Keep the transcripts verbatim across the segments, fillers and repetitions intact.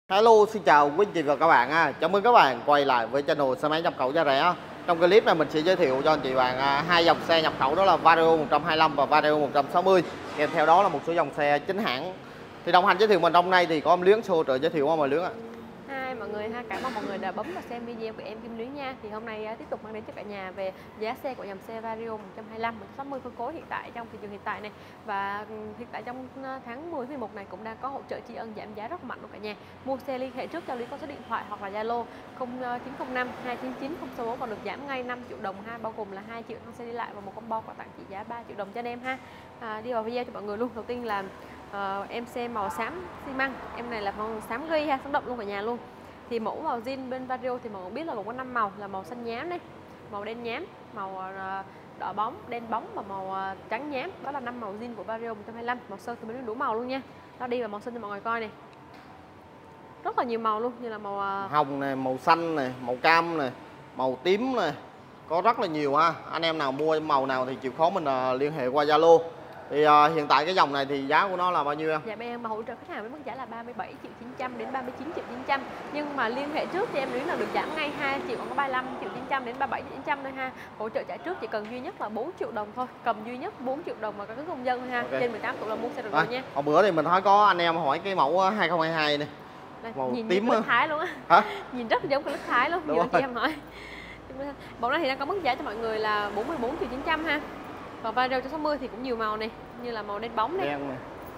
Hello, xin chào quý anh chị và các bạn ha. Chào mừng các bạn quay lại với channel xe máy nhập khẩu giá rẻ. Trong clip này mình sẽ giới thiệu cho anh chị bạn hai dòng xe nhập khẩu, đó là Vario một trăm hai mươi lăm và Vario một trăm sáu mươi. Kèm theo đó là một số dòng xe chính hãng. Thì đồng hành giới thiệu mình hôm nay thì có em Luyến, hỗ trợ giới thiệu không mời Luyến ạ? Hai mọi người ha, cảm ơn mọi người đã bấm vào xem video của em Kim Luyến nha. Thì hôm nay uh, tiếp tục mang đến cho cả nhà về giá xe của dòng xe Vario một trăm hai mươi lăm, một trăm sáu mươi phân phối hiện tại trong thị trường hiện tại này. Và um, hiện tại trong uh, tháng mười, mười một này cũng đang có hỗ trợ tri ân giảm giá rất mạnh của cả nhà. Mua xe liên hệ trước cho Luyến có số điện thoại hoặc là Zalo không chín không năm hai chín chín không sáu bốn, còn được giảm ngay năm triệu đồng ha, bao gồm là hai triệu thăng xe đi lại và một combo quà tặng trị giá ba triệu đồng cho anh em ha. À, đi vào video cho mọi người luôn. Đầu tiên là uh, em xe màu xám xi măng, em này là màu xám ghi ha, sống động luôn cả nhà luôn. Thì mẫu màu zin bên Vario thì mọi người biết là gồm có năm màu, là màu xanh nhám này, màu đen nhám, màu đỏ bóng, đen bóng và màu trắng nhám. Đó là năm màu zin của Vario một trăm hai mươi lăm. Màu sơn thì mình đủ màu luôn nha. Nó đi vào màu xanh cho mọi người coi này. Rất là nhiều màu luôn, như là màu hồng này, màu xanh này, màu cam này, màu tím này. Có rất là nhiều ha. Anh em nào mua màu nào thì chịu khó mình uh, liên hệ qua Zalo. Thì uh, hiện tại cái dòng này thì giá của nó là bao nhiêu em? Dạ bên em mà hỗ trợ khách hàng với mức giá là ba mươi bảy triệu chín trăm đến ba mươi chín triệu chín trăm. Nhưng mà liên hệ trước thì em Luyến là được giảm ngay hai triệu, còn có ba mươi lăm triệu chín trăm đến ba mươi bảy triệu chín trăm thôi ha. Hỗ trợ trả trước chỉ cần duy nhất là bốn triệu đồng thôi, cầm duy nhất bốn triệu đồng mà căn cước công dân thôi ha. Okay. Trên mười tám tuổi là mua xe được rồi nha. Hôm bữa thì mình thấy có anh em hỏi cái mẫu hai không hai hai này. Đây, màu nhìn tím như Click Thái luôn á. Hả? Nhìn rất giống Click Thái luôn. Nhiều anh chị em hỏi. Bộ này thì đang có mức giá cho mọi người là bốn mươi bốn triệu chín trăm ha. Và Vario một trăm sáu mươi thì cũng nhiều màu này, như là màu đen bóng này. Đen này.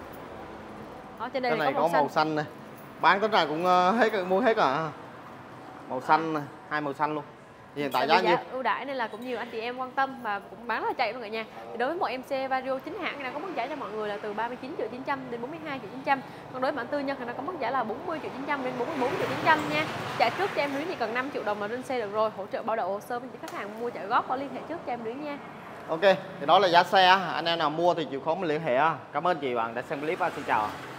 Đó, trên đây cái này có màu, có xanh. màu xanh này. Bán tới này cũng hết, mua hết à. Màu xanh này, hai màu xanh luôn. Thì hiện tại giá nhiêu? Ưu đãi nên là cũng nhiều anh chị em quan tâm và cũng bán rất là chạy luôn cả nhà. Thì đối với một em xe Vario chính hãng thì đang có mức giá cho mọi người là từ ba mươi chín triệu chín trăm đến bốn mươi hai triệu chín trăm. Còn đối với bản tư nhân thì đang có mức giá là bốn mươi triệu chín trăm đến bốn mươi bốn triệu chín trăm nha. Trả trước cho em Luyến thì cần năm triệu đồng mà lên xe được rồi. Hỗ trợ bảo đậu hồ sơ với những khách hàng mua trả góp có liên hệ trước cho em Luyến nha. Ok, thì đó là giá xe. Anh em nào mua thì chịu khó mình liên hệ. Cảm ơn chị bạn đã xem clip. Xin chào.